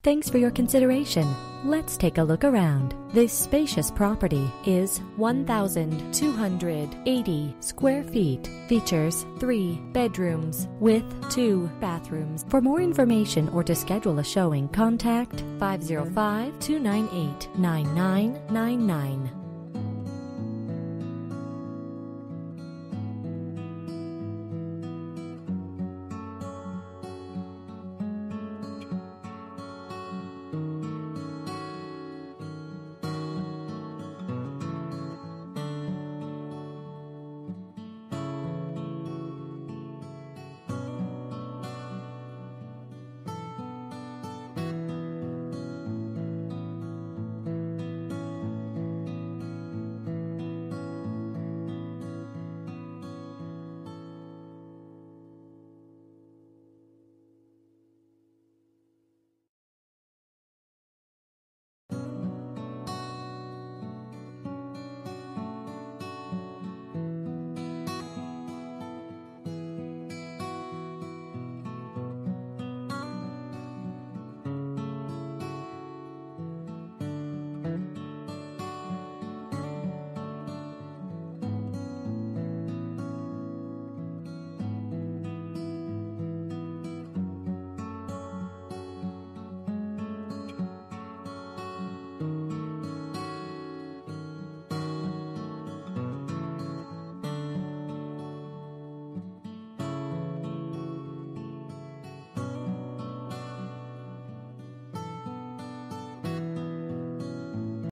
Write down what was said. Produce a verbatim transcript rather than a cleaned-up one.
Thanks for your consideration. Let's take a look around. This spacious property is one thousand two hundred eighty square feet. Features three bedrooms with two bathrooms. For more information or to schedule a showing, contact five oh five, two nine eight, nine nine nine nine.